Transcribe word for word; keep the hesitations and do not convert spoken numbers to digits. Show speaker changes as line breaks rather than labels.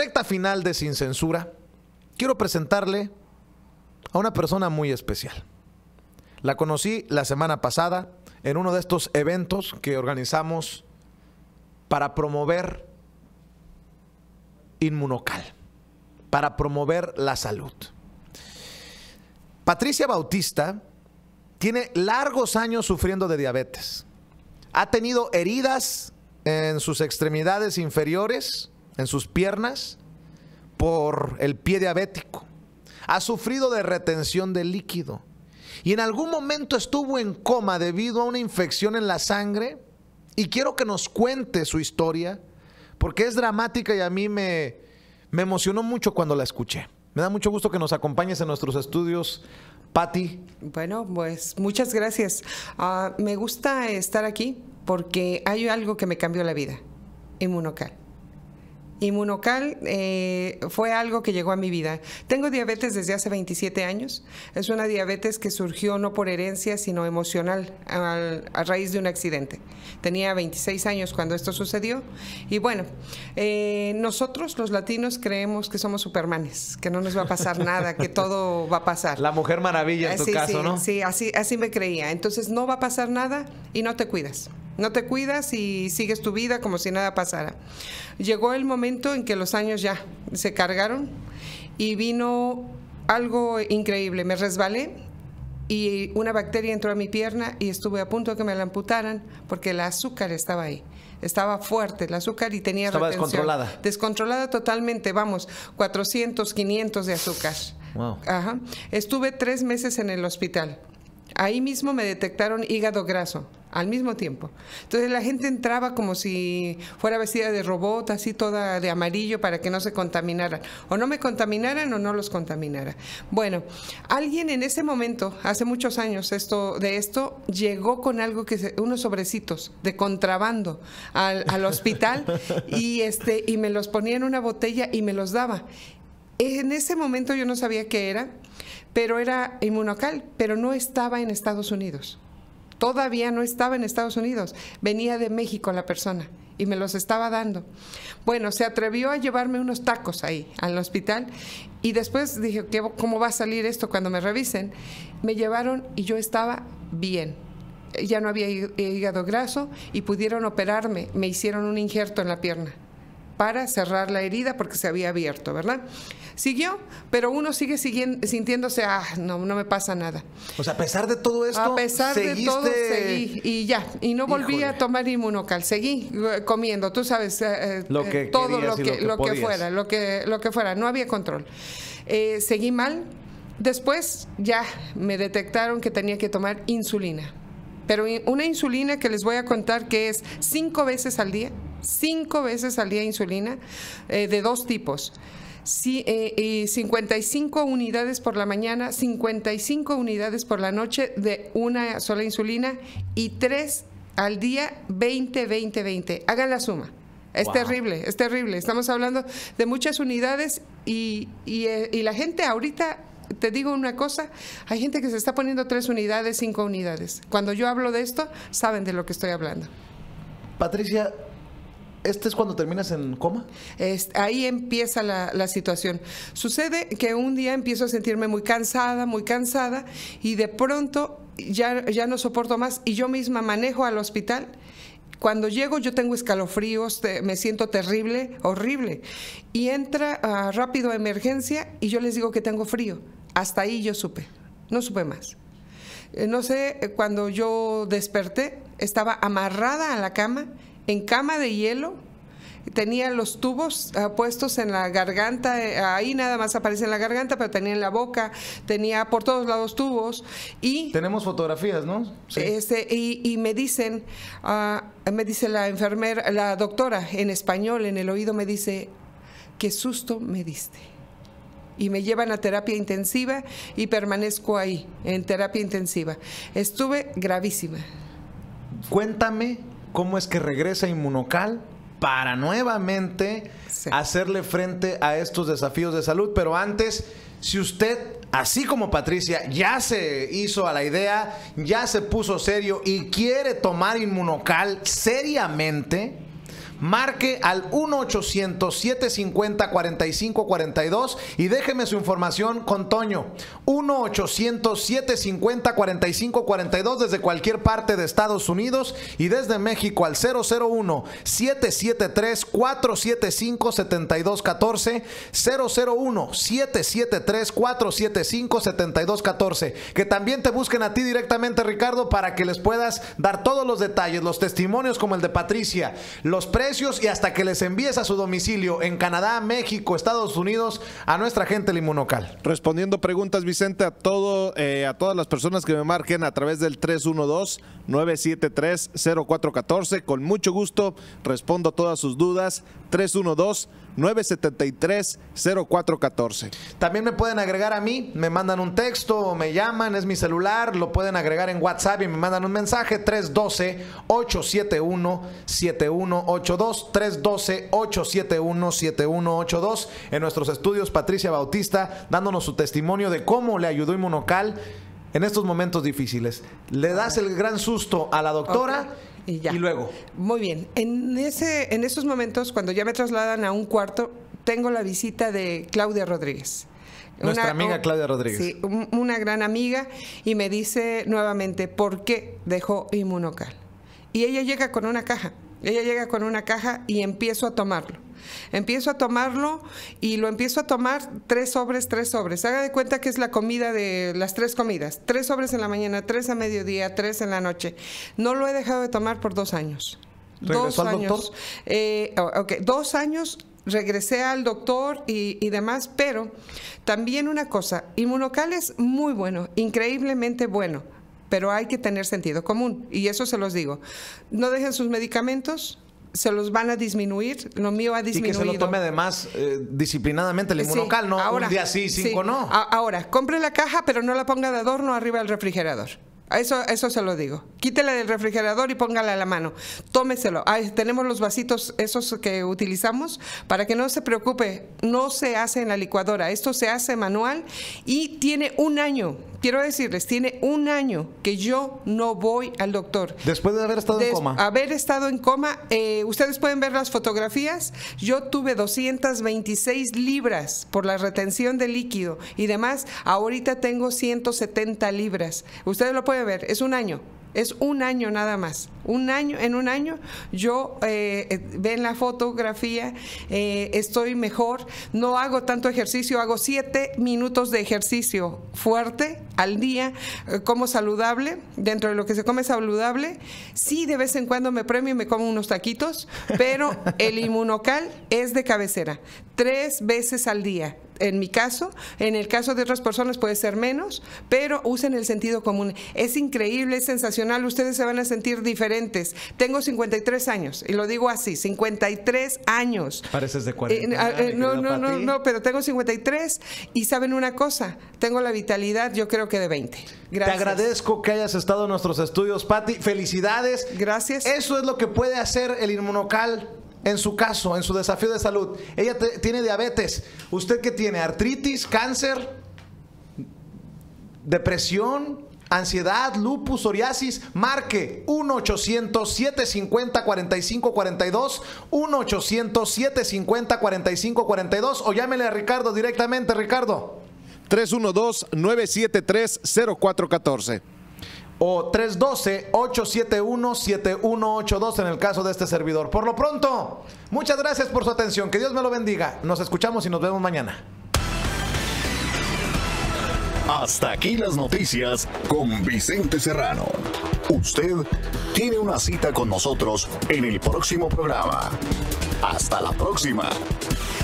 recta final de Sin Censura, quiero presentarle a una persona muy especial. La conocí la semana pasada en uno de estos eventos que organizamos para promover Inmunocal, para promover la salud. Patricia Bautista tiene largos años sufriendo de diabetes. Ha tenido heridas en sus extremidades inferiores, en sus piernas, por el pie diabético. Ha sufrido de retención de líquido. Y en algún momento estuvo en coma debido a una infección en la sangre. Y quiero que nos cuente su historia, porque es dramática y a mí me, me emocionó mucho cuando la escuché. Me da mucho gusto que nos acompañes en nuestros estudios, Pati.
Bueno, pues muchas gracias. Uh, me gusta estar aquí porque hay algo que me cambió la vida, Inmunocal. Inmunocal eh, fue algo que llegó a mi vida. Tengo diabetes desde hace veintisiete años. Es una diabetes que surgió no por herencia, sino emocional, a, a raíz de un accidente. Tenía veintiséis años cuando esto sucedió. Y bueno, eh, nosotros los latinos creemos que somos supermanes, que no nos va a pasar nada, que todo va a pasar.
La Mujer Maravilla en tu
sí,
caso,
sí,
¿no?
Sí, así, así me creía. Entonces no va a pasar nada y no te cuidas. No te cuidas y sigues tu vida como si nada pasara. Llegó el momento en que los años ya se cargaron y vino algo increíble. Me resbalé y una bacteria entró a mi pierna y estuve a punto de que me la amputaran porque el azúcar estaba ahí. Estaba fuerte el azúcar y tenía
Estaba
retención.
descontrolada.
Descontrolada totalmente, vamos, cuatrocientos, quinientos de azúcar.
Wow.
Ajá. Estuve tres meses en el hospital. Ahí mismo me detectaron hígado graso, al mismo tiempo. Entonces la gente entraba como si fuera vestida de robot, así toda de amarillo para que no se contaminaran. O no me contaminaran o no los contaminara. Bueno, alguien en ese momento, hace muchos años esto, de esto, llegó con algo que se, unos sobrecitos de contrabando al, al hospital y, este, y me los ponía en una botella y me los daba. En ese momento yo no sabía qué era, pero era Inmunocal, pero no estaba en Estados Unidos. Todavía no estaba en Estados Unidos. Venía de México la persona y me los estaba dando. Bueno, se atrevió a llevarme unos tacos ahí al hospital y después dije, ¿cómo va a salir esto cuando me revisen? Me llevaron y yo estaba bien. Ya no había hígado graso y pudieron operarme. Me hicieron un injerto en la pierna para cerrar la herida porque se había abierto, ¿verdad? Siguió, pero uno sigue siguiendo, sintiéndose, ah, no, no me pasa nada.
O sea, a pesar de todo esto,
a pesar
¿seguiste?
de todo, seguí y ya, y no volví
Híjole.
a tomar Inmunocal, seguí eh, comiendo, tú sabes, eh,
Lo que
eh, todo lo
querías y
que,
lo que
lo que
podías.
fuera, lo que, lo que fuera, no había control. Eh, seguí mal, después ya me detectaron que tenía que tomar insulina, pero una insulina que les voy a contar que es cinco veces al día, cinco veces al día insulina, eh, de dos tipos. Sí, eh, y cincuenta y cinco unidades por la mañana, cincuenta y cinco unidades por la noche de una sola insulina y tres al día, veinte, veinte, veinte. Hagan la suma. Es
Wow.
terrible, es terrible. Estamos hablando de muchas unidades y, y, eh, y la gente ahorita, te digo una cosa, hay gente que se está poniendo tres unidades, cinco unidades. Cuando yo hablo de esto, saben de lo que estoy hablando.
Patricia, ¿este es cuando terminas en coma?
Es, ahí empieza la, la situación. Sucede que un día empiezo a sentirme muy cansada, muy cansada, y de pronto ya, ya no soporto más, y yo misma manejo al hospital. Cuando llego yo tengo escalofríos, te, me siento terrible, horrible, y entra uh, rápido a emergencia y yo les digo que tengo frío. Hasta ahí yo supe, no supe más. Eh, no sé, eh, cuando yo desperté, estaba amarrada a la cama, en cama de hielo, tenía los tubos uh, puestos en la garganta, eh, ahí nada más aparece en la garganta, pero tenía en la boca, tenía por todos lados tubos y...
Tenemos fotografías, ¿no? Sí.
Este, y, y me dicen, uh, me dice la enfermera, la doctora en español en el oído me dice, qué susto me diste. Y me llevan a terapia intensiva y permanezco ahí, en terapia intensiva. Estuve gravísima.
Cuéntame cómo es que regresa Inmunocal para nuevamente sí. hacerle frente a estos desafíos de salud. Pero antes, si usted, así como Patricia, ya se hizo a la idea, ya se puso serio y quiere tomar Inmunocal seriamente, marque al uno ochocientos, siete cincuenta, cuarenta y cinco cuarenta y dos y déjeme su información con Toño. uno ochocientos, siete cincuenta, cuarenta y cinco cuarenta y dos desde cualquier parte de Estados Unidos y desde México al cero cero uno, siete siete tres, cuatro siete cinco, siete dos uno cuatro, cero cero uno, siete siete tres, cuatro siete cinco, siete dos uno cuatro. Que también te busquen a ti directamente, Ricardo, para que les puedas dar todos los detalles, los testimonios como el de Patricia, los precios y hasta que les envíes a su domicilio en Canadá, México, Estados Unidos a nuestra gente del Inmunocal.
Respondiendo preguntas, Vicente, a todo eh, a todas las personas que me marquen a través del tres uno dos, nueve siete tres, cero cuatro uno cuatro, con mucho gusto respondo todas sus dudas. Tres uno dos, nueve siete tres, cero cuatro uno cuatro.
También me pueden agregar a mí, me mandan un texto o me llaman, es mi celular, lo pueden agregar en WhatsApp y me mandan un mensaje. Tres uno dos, ocho siete uno, siete uno ocho dos, tres uno dos, ocho siete uno, siete uno ocho dos. En nuestros estudios, Patricia Bautista dándonos su testimonio de cómo le ayudó Inmunocal en estos momentos difíciles. Le das el gran susto a la doctora. Okay. Y, ya. y luego.
Muy bien. En ese, en esos momentos, cuando ya me trasladan a un cuarto, tengo la visita de Claudia Rodríguez.
Nuestra
una,
amiga Claudia Rodríguez.
Sí, un, una gran amiga, y me dice nuevamente por qué dejó Inmunocal. Y ella llega con una caja. Ella llega con una caja y empiezo a tomarlo. Empiezo a tomarlo y lo empiezo a tomar tres sobres, tres sobres. Haga de cuenta que es la comida de las tres comidas. Tres sobres en la mañana, tres a mediodía, tres en la noche. No lo he dejado de tomar por dos años. Dos
al
años.
Doctor?
Eh, okay, dos años. Regresé al doctor y, y demás, pero también una cosa, Inmunocal es muy bueno, increíblemente bueno, pero hay que tener sentido común, y eso se los digo. No dejen sus medicamentos, se los van a disminuir, lo mío ha disminuido.
Y que se lo tome además eh, disciplinadamente el Inmunocal, sí, no ahora, un día sí, cinco sí. no.
A, ahora, compre la caja, pero no la ponga de adorno arriba del refrigerador. Eso, eso se lo digo. Quítela del refrigerador y póngala a la mano. Tómeselo. Ahí tenemos los vasitos esos que utilizamos para que no se preocupe. No se hace en la licuadora. Esto se hace manual y tiene un año. Quiero decirles, tiene un año que yo no voy al doctor.
Después de haber estado
Des,
en coma.
Haber estado en coma. Eh, ustedes pueden ver las fotografías. Yo tuve doscientas veintiséis libras por la retención de líquido y demás. Ahorita tengo ciento setenta libras. Ustedes lo pueden ver, es un año, es un año nada más, un año, en un año yo, eh, ven la fotografía, eh, estoy mejor, no hago tanto ejercicio, hago siete minutos de ejercicio fuerte al día, eh, como saludable, dentro de lo que se come saludable, sí de vez en cuando me premio y me como unos taquitos, pero el Inmunocal es de cabecera, tres veces al día. En mi caso, en el caso de otras personas puede ser menos, pero usen el sentido común. Es increíble, es sensacional, ustedes se van a sentir diferentes. Tengo cincuenta y tres años, y lo digo así, cincuenta y tres años.
Pareces de cuarenta.
Eh, eh, no, no, no, no, pero tengo cincuenta y tres y saben una cosa, tengo la vitalidad, yo creo que de veinte. Gracias.
Te agradezco que hayas estado en nuestros estudios, Pati. Felicidades.
Gracias.
Eso es lo que puede hacer el Inmunocal. En su caso, en su desafío de salud, ella te, tiene diabetes. ¿Usted qué tiene? ¿Artritis? ¿Cáncer? ¿Depresión? ¿Ansiedad? ¿Lupus? ¿Psoriasis? Marque uno ochocientos, siete cincuenta, cuarenta y cinco cuarenta y dos, uno ochocientos, siete cincuenta, cuarenta y cinco cuarenta y dos o llámele a Ricardo directamente. Ricardo.
tres uno dos, nueve siete tres, cero cuatro uno cuatro.
O tres uno dos, ocho siete uno, siete uno ocho dos en el caso de este servidor. Por lo pronto, muchas gracias por su atención. Que Dios me lo bendiga. Nos escuchamos y nos vemos mañana.
Hasta aquí las noticias con Vicente Serrano. Usted tiene una cita con nosotros en el próximo programa. Hasta la próxima.